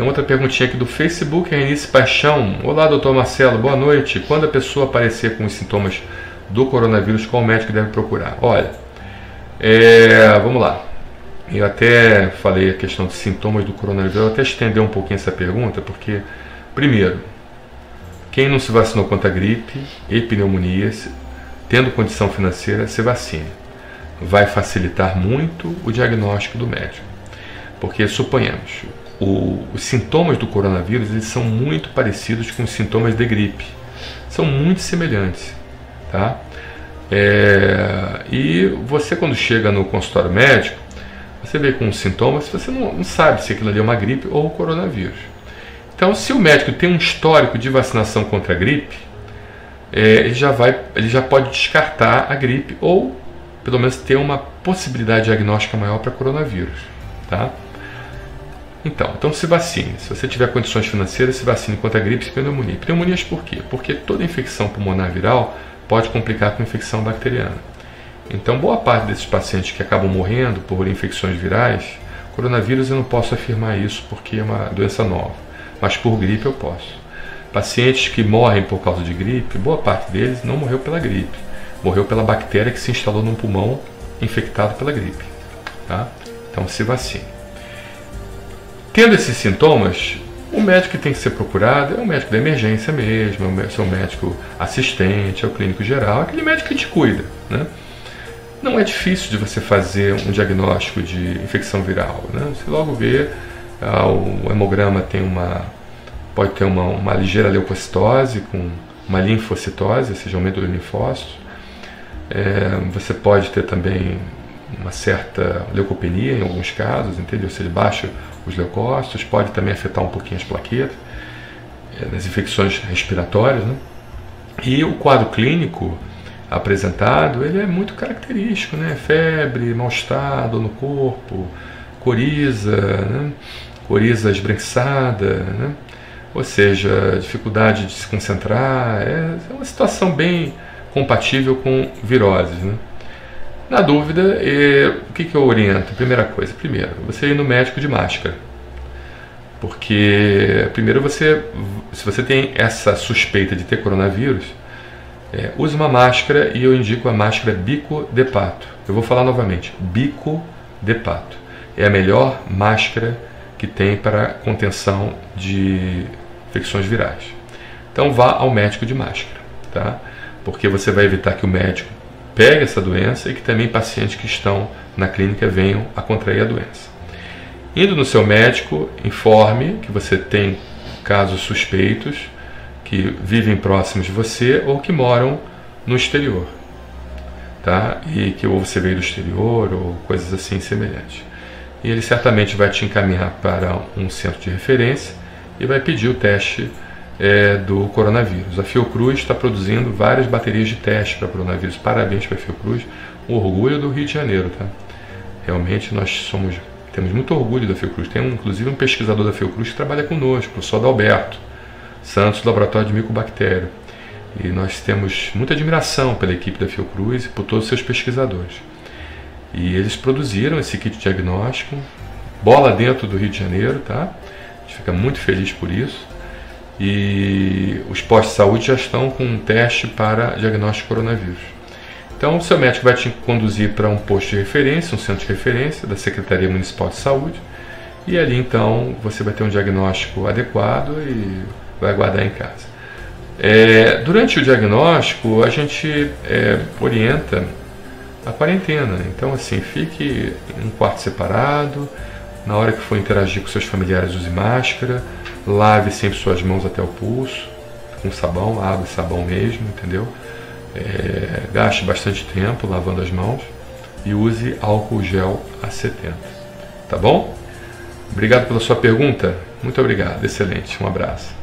Tem outra perguntinha aqui do Facebook, Renice Paixão. Olá, doutor Marcelo, boa noite. Quando a pessoa aparecer com os sintomas do coronavírus, qual médico deve procurar? Olha, vamos lá. Eu até falei a questão de sintomas do coronavírus, eu até estender um pouquinho essa pergunta, porque, primeiro, quem não se vacinou contra a gripe e pneumonias, tendo condição financeira, se vacine. Vai facilitar muito o diagnóstico do médico. Porque, suponhamos, os sintomas do coronavírus eles são muito parecidos com os sintomas de gripe. São muito semelhantes. Tá? E você, quando chega no consultório médico, você vê com os sintomas, você não sabe se aquilo ali é uma gripe ou o coronavírus. Então, se o médico tem um histórico de vacinação contra a gripe, ele já pode descartar a gripe ou, pelo menos, ter uma possibilidade diagnóstica maior para coronavírus. Tá? Então se vacine. Se você tiver condições financeiras, se vacine contra a gripe e pneumonia. Pneumonias por quê? Porque toda infecção pulmonar viral pode complicar com infecção bacteriana. Então, boa parte desses pacientes que acabam morrendo por infecções virais, coronavírus eu não posso afirmar isso porque é uma doença nova, mas por gripe eu posso. Pacientes que morrem por causa de gripe, boa parte deles não morreu pela gripe, morreu pela bactéria que se instalou no pulmão infectado pela gripe. Tá? Então, se vacine. Tendo esses sintomas, o médico que tem que ser procurado é o médico da emergência mesmo, é o seu médico assistente, é o clínico geral, aquele médico que te cuida, né? Não é difícil de você fazer um diagnóstico de infecção viral, né? Você logo vê, o hemograma pode ter uma ligeira leucocitose com uma linfocitose, ou seja, aumento do linfócito. Você pode ter também uma certa leucopenia em alguns casos, entendeu? Ou seja, baixa os leucócitos, pode também afetar um pouquinho as plaquetas, nas infecções respiratórias, né? E o quadro clínico apresentado, ele é muito característico, né? Febre, mal-estar, dor no corpo, coriza, né? Coriza esbranquiçada, né? Ou seja, dificuldade de se concentrar, é uma situação bem compatível com viroses, né? Na dúvida, o que eu oriento? Primeira coisa, você ir no médico de máscara. Porque, primeiro, se você tem essa suspeita de ter coronavírus, use uma máscara e eu indico a máscara Bico de Pato. Eu vou falar novamente, Bico de Pato. É a melhor máscara que tem para contenção de infecções virais. Então vá ao médico de máscara, tá? Porque você vai evitar que o médico pegue essa doença e que também pacientes que estão na clínica venham a contrair a doença. Indo no seu médico, informe que você tem casos suspeitos que vivem próximos de você ou que moram no exterior, tá? E que ou você veio do exterior ou coisas assim semelhantes. E ele certamente vai te encaminhar para um centro de referência e vai pedir o teste do coronavírus. A Fiocruz está produzindo várias baterias de teste para coronavírus. Parabéns para a Fiocruz, um orgulho do Rio de Janeiro, tá? Realmente nós temos muito orgulho da Fiocruz. Tem inclusive um pesquisador da Fiocruz que trabalha conosco, o professor Adalberto Santos, do Laboratório de Micobactéria. E nós temos muita admiração pela equipe da Fiocruz e por todos os seus pesquisadores. E eles produziram esse kit diagnóstico, bola dentro do Rio de Janeiro, tá? A gente fica muito feliz por isso. E os postos de saúde já estão com um teste para diagnóstico de coronavírus. Então, o seu médico vai te conduzir para um posto de referência, um centro de referência da Secretaria Municipal de Saúde. E ali, então, você vai ter um diagnóstico adequado e vai aguardar em casa. Durante o diagnóstico, a gente orienta a quarentena. Então, assim, fique em um quarto separado. Na hora que for interagir com seus familiares, use máscara. Lave sempre suas mãos até o pulso, com sabão, água e sabão mesmo, entendeu? Gaste bastante tempo lavando as mãos e use álcool gel A70. Tá bom? Obrigado pela sua pergunta. Muito obrigado. Excelente. Um abraço.